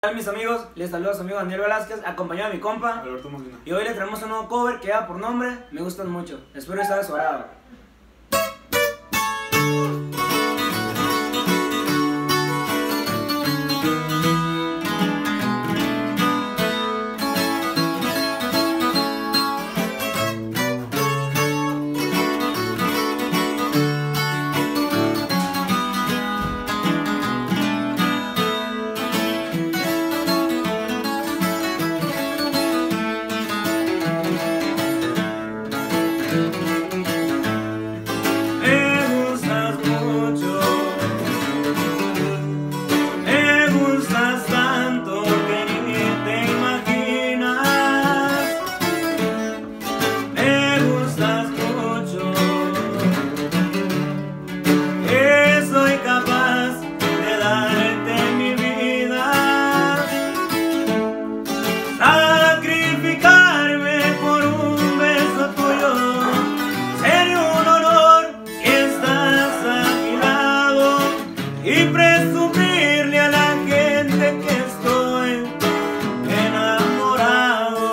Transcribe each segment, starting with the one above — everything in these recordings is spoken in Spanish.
Hola mis amigos, les saluda su amigo Daniel Velázquez, acompañado de mi compa Alberto Molina. y hoy les traemos un nuevo cover que lleva por nombre Me Gustan Mucho. Espero que sea de su agrado. Sacrificarme por un beso tuyo sería un honor si estás a mi lado y presumirle a la gente que estoy enamorado.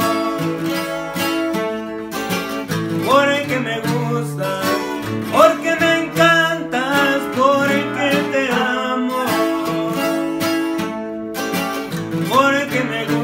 Porque me gustas, porque me encantas, porque te amo, porque me gustas.